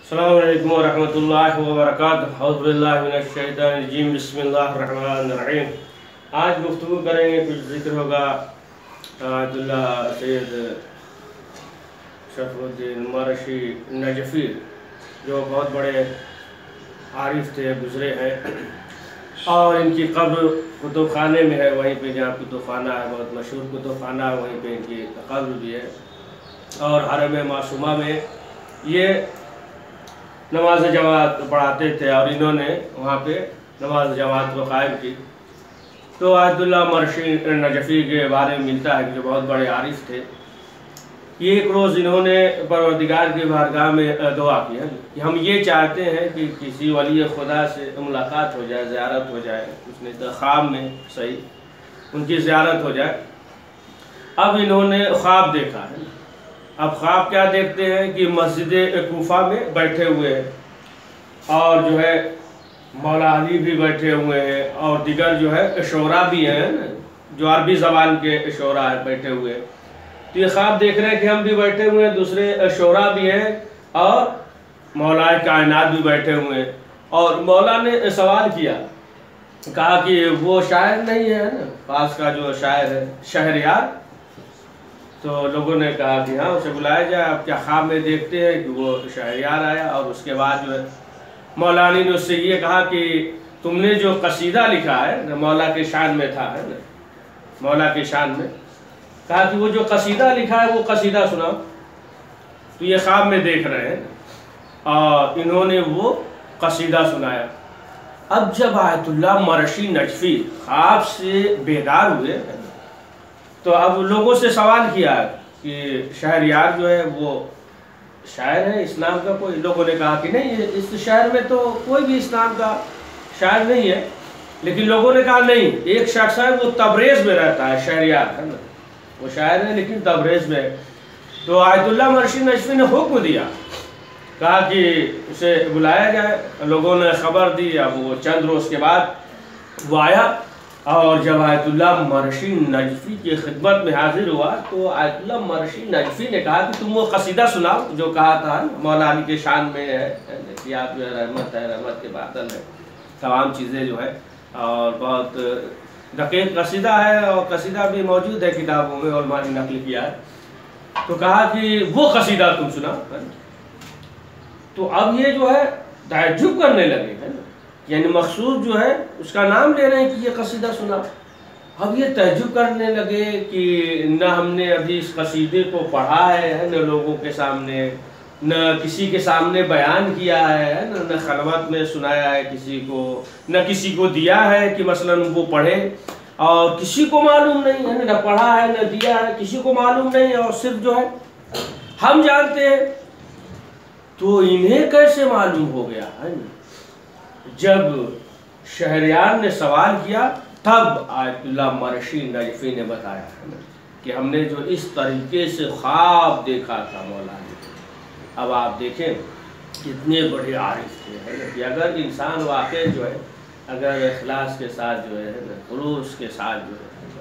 السلام علیکم ورحمۃ اللہ وبرکاتہ۔ اعوذ باللہ من الشیطان الرجیم، بسم اللہ الرحمن الرحیم۔ آج گفتگو کریں گے، کچھ ذکر ہوگا آیت اللہ سید شرف الدین مرشی نجفی، جو بہت بڑے عارف تھے، گزرے ہیں، اور ان کی قبر کتب خانے میں ہے، وہیں پہ جہاں کتب خانہ ہے، بہت مشہور کتب خانہ ہے، وہیں پہ ان کی قبر بھی ہے۔ اور حرم معصومہ میں یہ نماز جماعت پڑھاتے تھے، اور انہوں نے وہاں پہ نماز جماعت کو قائم کی۔ تو آیت اللہ مرشی نجفی کے بارے میں ملتا ہے کہ جو بہت بڑے عارف تھے، ایک روز انہوں نے پروردگار کی بارگاہ میں دعا کی ہے کہ ہم یہ چاہتے ہیں کہ کسی ولی خدا سے ملاقات ہو جائے، زیارت ہو جائے، اس نے خواب میں صحیح ان کی زیارت ہو جائے۔ اب انہوں نے خواب دیکھا ہے۔ اب خواب کیا دیکھتے ہیں کہ مسجد کوفہ میں بیٹھے ہوئے ہیں، اور جو ہے مولا علی بھی بیٹھے ہوئے ہیں، اور دیگر جو ہے شعراء بھی ہیں، جو عربی زبان کے شعراء ہیں، بیٹھے ہوئے ہیں۔ تو یہ خواب دیکھ رہے ہیں کہ ہم بھی بیٹھے ہوئے ہیں، دوسرے شعراء بھی ہیں، اور مولا کائنات بھی بیٹھے ہوئے ہیں۔ اور مولا نے سوال کیا، کہا کہ وہ شاعر نہیں ہے نا، پاس کا جو شاعر ہے شہریار؟ تو لوگوں نے کہا کہ ہاں، اسے بلایا جائے۔ اب کیا خواب میں دیکھتے ہیں کہ وہ شہریار آیا، اور اس کے بعد جو ہے مولا علی نے اس سے یہ کہا کہ تم نے جو قصیدہ لکھا ہے، مولا کے شان میں تھا، ہے نا، مولا کے شان میں، کہا کہ وہ جو قصیدہ لکھا ہے وہ قصیدہ سناؤ۔ تو یہ خواب میں دیکھ رہے ہیں، اور انہوں نے وہ قصیدہ سنایا۔ اب جب آیت اللہ مرشی نجفی خواب سے بیدار ہوئے، تو اب لوگوں سے سوال کیا کہ شہریار جو ہے وہ شاعر ہے اسلام کا کوئی؟ لوگوں نے کہا کہ نہیں، اس شہر میں تو کوئی بھی اسلام کا شاعر نہیں ہے۔ لیکن لوگوں نے کہا نہیں، ایک شخص ہے، وہ تبریز میں رہتا ہے، شہریار ہے نا، وہ شاعر ہے لیکن تبریز میں ہے۔ تو آیت اللہ مرشی نجفی نے حکم دیا، کہا کہ اسے بلایا جائے۔ لوگوں نے خبر دی۔ اب وہ چند روز کے بعد وہ آیا، اور جب آیت اللہ مرشی نجفی کی خدمت میں حاضر ہوا، تو آیت اللہ مرشی نجفی نے کہا کہ تم وہ قصیدہ سناؤ جو کہا تھا مولا علی کے شان میں ہے کہ آپ جو ہے رحمت ہے، رحمت کے بادل ہے، تمام چیزیں جو ہے، اور بہت دقیق قصیدہ ہے، اور قصیدہ بھی موجود ہے کتابوں میں، علماء نے نقل کیا ہے۔ تو کہا کہ وہ قصیدہ تم سناؤ۔ تو اب یہ جو ہے تعجب کرنے لگے، ہے نا، یعنی مخصوص جو ہے اس کا نام لے رہے ہیں کہ یہ قصیدہ سنا۔ اب یہ تعجب کرنے لگے کہ نہ ہم نے ابھی اس قصیدے کو پڑھا ہے نہ لوگوں کے سامنے، نہ کسی کے سامنے بیان کیا ہے، نہ خلوت میں سنایا ہے کسی کو، نہ کسی کو دیا ہے کہ مثلاً وہ پڑھے، اور کسی کو معلوم نہیں ہے، نہ پڑھا ہے نہ دیا ہے، کسی کو معلوم نہیں ہے، اور صرف جو ہے ہم جانتے ہیں۔ تو انہیں کیسے معلوم ہو گیا ہے؟ جب شہریار نے سوال کیا، تب آیت اللہ مرشی نجفی نے بتایا کہ ہم نے جو اس طریقے سے خواب دیکھا تھا مولا نے۔ اب آپ دیکھیں کتنے بڑے عارف تھے، کہ اگر انسان واقع جو ہے، اگر اخلاص کے ساتھ جو ہے، خلوص کے ساتھ جو ہے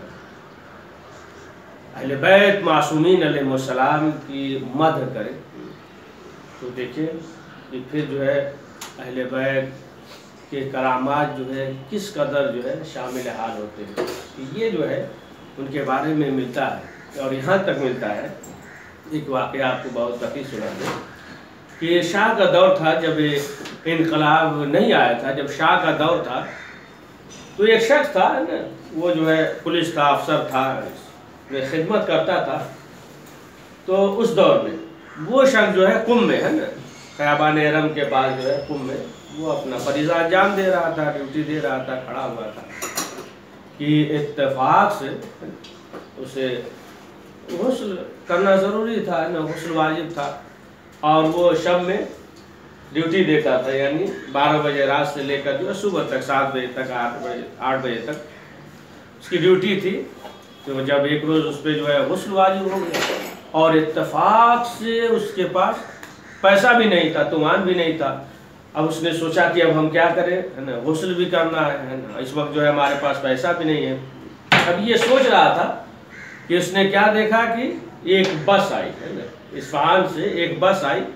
اہل بیت معصومین علیہ السلام کی مدح کرے، تو دیکھیں کہ پھر جو ہے اہل بیت کہ کرامات جو ہے کس قدر جو ہے شامل حال ہوتے ہیں۔ یہ جو ہے ان کے بارے میں ملتا ہے، اور یہاں تک ملتا ہے۔ ایک واقعہ آپ کو بہت دقیق سنا دیں کہ شاہ کا دور تھا، جب انقلاب نہیں آیا تھا، جب شاہ کا دور تھا، تو ایک شخص تھا نا، وہ جو ہے پولیس کا افسر تھا، وہ خدمت کرتا تھا۔ تو اس دور میں وہ شخص جو ہے قم میں، ہے نا، خیابان ارم کے پاس جو ہے قم میں، وہ اپنا فریضہ انجام دے رہا تھا، ڈیوٹی دے رہا تھا، کھڑا ہوا تھا کہ اتفاق سے اسے غسل کرنا ضروری تھا نا، غسل واجب تھا، اور وہ شب میں ڈیوٹی دیتا تھا، یعنی 12 بجے رات سے لے کر جو ہے صبح تک 7 بجے تک، 8 بجے تک اس کی ڈیوٹی تھی۔ تو جب ایک روز اس پہ جو ہے غسل واجب ہو گیا، اور اتفاق سے اس کے پاس پیسہ بھی نہیں تھا، تومان بھی نہیں تھا۔ اب اس نے سوچا کہ اب ہم کیا کریں، ہے نا، غسل بھی کرنا ہے نا، اس وقت جو ہے ہمارے پاس پیسہ بھی نہیں ہے۔ اب یہ سوچ رہا تھا کہ اس نے کیا دیکھا کہ ایک بس آئی، ہے نا، اصفہان سے ایک بس آئی،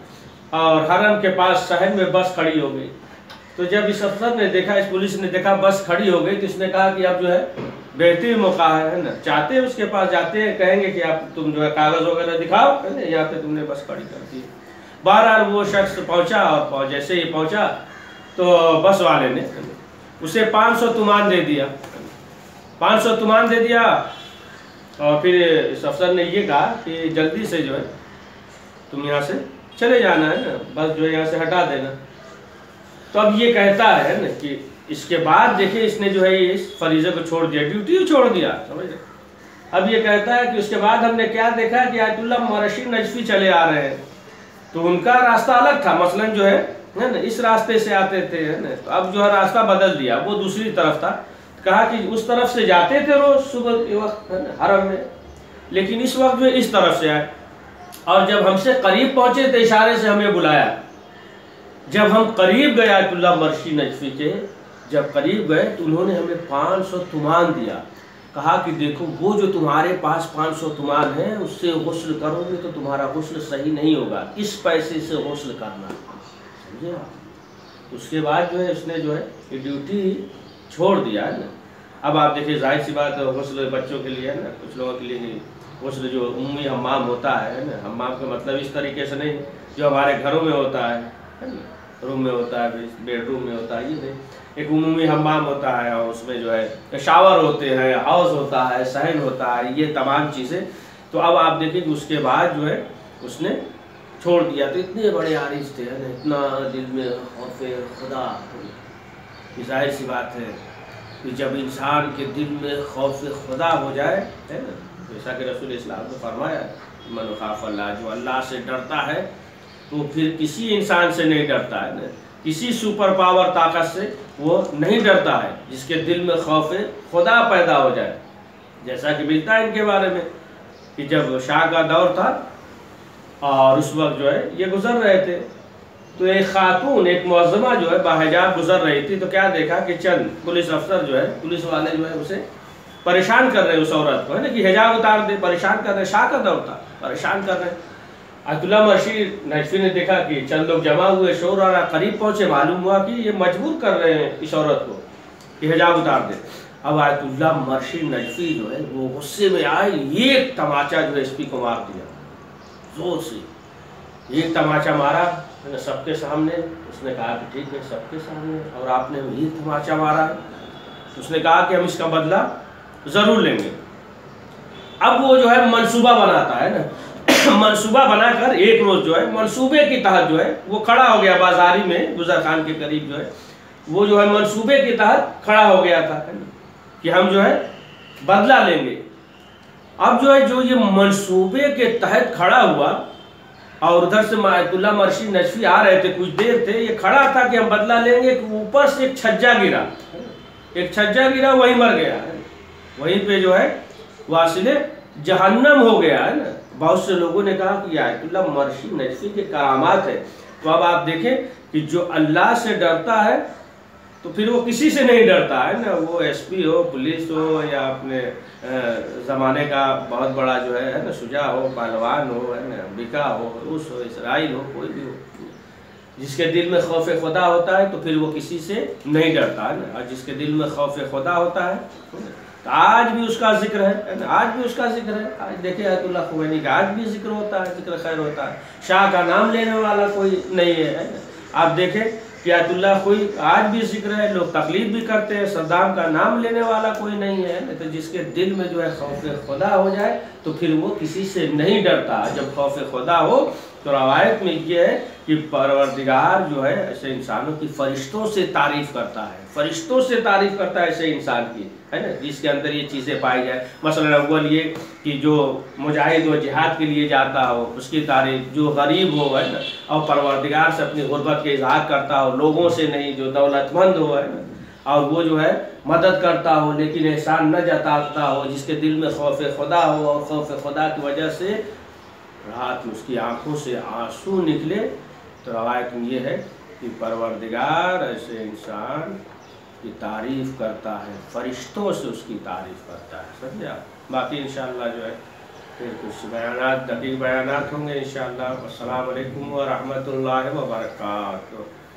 اور حرم کے پاس شہر میں بس کھڑی ہو گئی۔ تو جب اس افسر نے دیکھا، اس پولیس نے دیکھا بس کھڑی ہو گئی، تو اس نے کہا کہ اب جو ہے بہترین موقع ہے نا، چاہتے ہیں اس کے پاس جاتے ہیں، کہیں گے کہ آپ تم جو ہے کاغذ وغیرہ دکھاؤ، ہے نا، یہاں پہ تم نے بس کھڑی کر دی۔ بہرحال وہ شخص پہنچا، اور جیسے ہی پہنچا تو بس والے نے اسے 500 تومان دے دیا، 500 تومان دے دیا، اور پھر اس افسر نے یہ کہا کہ جلدی سے جو ہے تم یہاں سے چلے جانا ہے نا، بس جو ہے یہاں سے ہٹا دینا۔ تو اب یہ کہتا ہے نا کہ اس کے بعد دیکھیں اس نے جو ہے اس فریضے کو چھوڑ دیا، ڈیوٹی چھوڑ دیا، سمجھ رہے۔ اب یہ کہتا ہے کہ اس کے بعد ہم نے کیا دیکھا کہ آیت اللہ مرشی نجفی چلے آ رہے ہیں، تو ان کا راستہ الگ تھا، مثلاً جو ہے نا اس راستے سے آتے تھے، ہے نا، تو اب جو ہے راستہ بدل دیا، وہ دوسری طرف تھا، کہا کہ اس طرف سے جاتے تھے روز صبح کے وقت، ہے نا، حرم میں، لیکن اس وقت جو اس طرف سے آئے، اور جب ہم سے قریب پہنچے تو اشارے سے ہمیں بلایا۔ جب ہم قریب گئے آیت اللہ مرشی نجفی کے، جب قریب گئے تو انہوں نے ہمیں 500 تومان دیا، کہا کہ دیکھو وہ جو تمہارے پاس 500 تومان ہے اس سے غسل کرو گے تو تمہارا غسل صحیح نہیں ہوگا، اس پیسے سے غسل کرنا، سمجھے آپ۔ اس کے بعد جو ہے اس نے جو ہے یہ ڈیوٹی چھوڑ دیا ہے نا۔ اب آپ دیکھیں ظاہر سی بات ہے، غسل بچوں کے لیے ہے نا، کچھ لوگوں کے لیے نہیں، غسل جو عمومی حمام ہوتا ہے نا، حمام کا مطلب اس طریقے سے نہیں جو ہمارے گھروں میں ہوتا ہے نا، روم میں ہوتا ہے، بیڈ روم میں ہوتا ہے، یہ نہیں، ایک عمومی حمام ہوتا ہے، اور اس میں جو ہے شاور ہوتے ہیں، ہاؤس ہوتا ہے، صحن ہوتا ہے، یہ تمام چیزیں۔ تو اب آپ دیکھیں کہ اس کے بعد جو ہے اس نے چھوڑ دیا، تو اتنے بڑے عارض تھے، اتنا دل میں خوف خدا۔ ظاہر سی بات ہے کہ جب انسان کے دل میں خوف خدا ہو جائے، ہے نا، جیسا کہ رسول اسلام نے فرمایا، من خاف اللہ، جو اللہ سے ڈرتا ہے تو پھر کسی انسان سے نہیں ڈرتا ہے نا، کسی سپر پاور طاقت سے وہ نہیں ڈرتا ہے، جس کے دل میں خوف خدا پیدا ہو جائے۔ جیسا کہ ملتا ہے ان کے بارے میں کہ جب شاہ کا دور تھا اور اس وقت جو ہے یہ گزر رہے تھے، تو ایک خاتون، ایک معظمہ جو ہے باحجاب گزر رہی تھی، تو کیا دیکھا کہ چند پولیس افسر جو ہے، پولیس والے جو ہے اسے پریشان کر رہے ہیں، اس عورت کو، ہے نا، کہ حجاب اتار دے، پریشان کر رہے ہیں، شاہ کا دور تھا، پریشان کر رہے ہیں۔ آیت اللہ مرشی نجفی نے دیکھا کہ چند لوگ جمع ہوئے، شور آ رہا، قریب پہنچے، معلوم ہوا کہ یہ مجبور کر رہے ہیں اس عورت کو کہ حجاب اتار دے۔ اب آیت اللہ مرشی نجفی جو ہے وہ غصے میں آئے، ایک تماچا جو ہے اس پی کو مار دیا، زور سے ایک تماچا مارا سب کے سامنے۔ اس نے کہا کہ ٹھیک ہے، سب کے سامنے، اور آپ نے ایک تماچا مارا ہے، اس نے کہا کہ ہم اس کا بدلہ ضرور لیں گے۔ اب وہ جو ہے منصوبہ بناتا ہے نا، منصوبہ بنا کر ایک روز جو ہے منصوبے کی تحت جو ہے وہ کھڑا ہو گیا بازاری میں، گزر خان کے قریب جو ہے وہ جو ہے منصوبے کی تحت کھڑا ہو گیا تھا کہ ہم جو ہے بدلہ لیں گے۔ اب جو ہے جو یہ منصوبے کے تحت کھڑا ہوا، اور ادھر سے آیت اللہ مرشی نجفی آ رہے تھے، کچھ دیر تھے، یہ کھڑا تھا کہ ہم بدلہ لیں گے، کہ اوپر سے ایک چھجا گرا، ایک چھجا گرا، وہیں مر گیا، وہیں پہ جو ہے واصل جہنم ہو گیا ہے نا۔ بہت سے لوگوں نے کہا کہ یہ آیت اللہ مرشی نجفی کے کرامات ہے۔ تو اب آپ دیکھیں کہ جو اللہ سے ڈرتا ہے تو پھر وہ کسی سے نہیں ڈرتا ہے نا، وہ ایس پی ہو، پولیس ہو، یا اپنے زمانے کا بہت بڑا جو ہے نا شجاع ہو، پہلوان ہو، ہے نا، امریکہ ہو، روس ہو، اسرائیل ہو، کوئی بھی ہو، جس کے دل میں خوف خدا ہوتا ہے تو پھر وہ کسی سے نہیں ڈرتا ہے نا۔ اور جس کے دل میں خوف خدا ہوتا ہے تو آج بھی اس کا ذکر ہے، آج بھی اس کا ذکر ہے۔ آج دیکھیں آیت اللہ خمینی کا آج بھی ذکر ہوتا ہے، ذکر خیر ہوتا ہے، شاہ کا نام لینے والا کوئی نہیں ہے۔ آپ دیکھیں کہ آیت اللہ کوئی آج بھی ذکر ہے، لوگ تقلید بھی کرتے ہیں، صدام کا نام لینے والا کوئی نہیں ہے۔ تو جس کے دل میں جو ہے خوف خدا ہو جائے تو پھر وہ کسی سے نہیں ڈرتا۔ جب خوف خدا ہو تو روایت میں یہ ہے کہ پروردگار جو ہے ایسے انسانوں کی فرشتوں سے تعریف کرتا ہے، فرشتوں سے تعریف کرتا ہے ایسے انسان کی، ہے نا، جس کے اندر یہ چیزیں پائی جائیں۔ مثلا اول یہ کہ جو مجاہد و جہاد کے لیے جاتا ہو اس کی تعریف، جو غریب ہو، ہے نا، اور پروردگار سے اپنی غربت کے اظہار کرتا ہو، لوگوں سے نہیں، جو دولت مند ہو، ہے نا، اور وہ جو ہے مدد کرتا ہو لیکن احسان نہ جتاتا ہو، جس کے دل میں خوف خدا ہو، اور خوف خدا کی وجہ سے رات میں اس کی آنکھوں سے آنسو نکلے، تو روایت میں یہ ہے کہ پروردگار ایسے انسان کی تعریف کرتا ہے، فرشتوں سے اس کی تعریف کرتا ہے، سمجھے آپ۔ باقی انشاءاللہ جو ہے फिर कुछ बयानात, दकीक बयानात होंगे इंशाअल्लाह। अस्सलाम वालेकुम व रहमतुल्लाहि व बरकातुहू।